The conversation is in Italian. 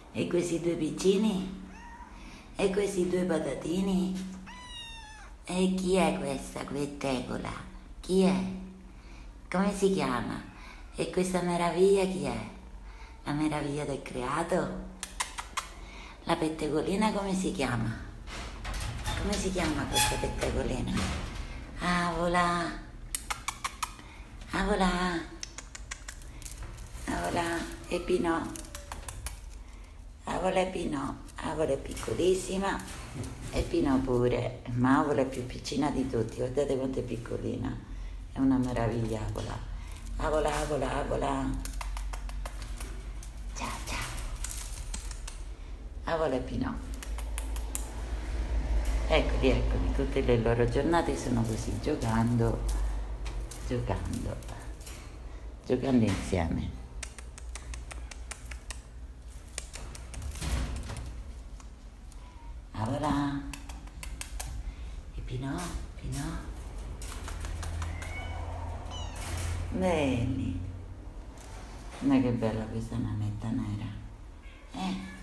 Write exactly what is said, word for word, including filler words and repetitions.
E questi due piccini? E questi due patatini? E chi è questa quettecola? Chi è? Come si chiama? E questa meraviglia chi è? La meraviglia del creato? La pettegolina come si chiama? Come si chiama questa pettegolina? Avola! Avola! Avola e Pinò! Avola e Pinò! Avola è piccolissima e Pinò pure, ma Avola è più piccina di tutti, guardate quanto è piccolina, è una meraviglia Avola. Avola, Avola, Avola! Ciao, ciao! Avola e Pinò. Eccoli, eccoli, tutte le loro giornate sono così, giocando, giocando, giocando insieme. Avola e Pinò, Pinò. Belli. Ma che bella questa nanetta nera. Eh?